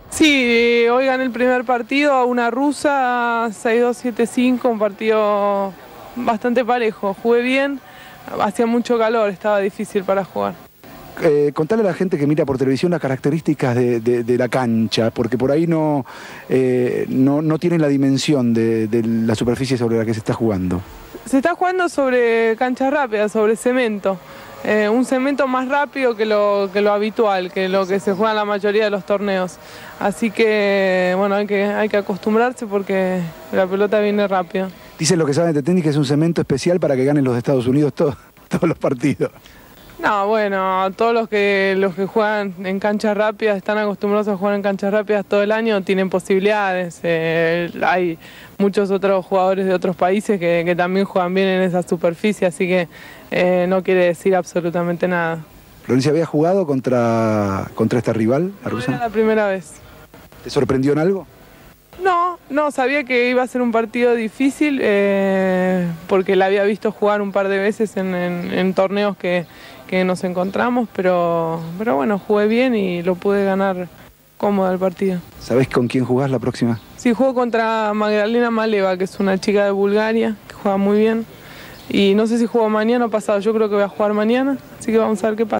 Sí, hoy gané el primer partido a una rusa, 6-2, 7-5, un partido bastante parejo. Jugué bien, hacía mucho calor, estaba difícil para jugar. Contale a la gente que mira por televisión las características de la cancha, porque por ahí no tienen la dimensión de la superficie sobre la que se está jugando. Se está jugando sobre cancha rápida, sobre cemento. Un cemento más rápido que lo habitual, que lo que se juega en la mayoría de los torneos. Así que, bueno, hay que acostumbrarse porque la pelota viene rápido. Dicen los que saben de tenis que es un cemento especial para que ganen los de Estados Unidos todos los partidos. No, bueno, todos los que juegan en canchas rápidas, están acostumbrados a jugar en canchas rápidas todo el año, tienen posibilidades. Hay muchos otros jugadores de otros países que también juegan bien en esa superficie, así que no quiere decir absolutamente nada. ¿Florencia había jugado contra esta rival, la rusa? Era la primera vez. ¿Te sorprendió en algo? No, sabía que iba a ser un partido difícil porque la había visto jugar un par de veces en torneos que nos encontramos, pero bueno, jugué bien y lo pude ganar cómodo el partido. ¿Sabés con quién jugás la próxima? Sí, juego contra Magdalena Maleva, que es una chica de Bulgaria, que juega muy bien. Y no sé si juego mañana o pasado, yo creo que voy a jugar mañana, así que vamos a ver qué pasa.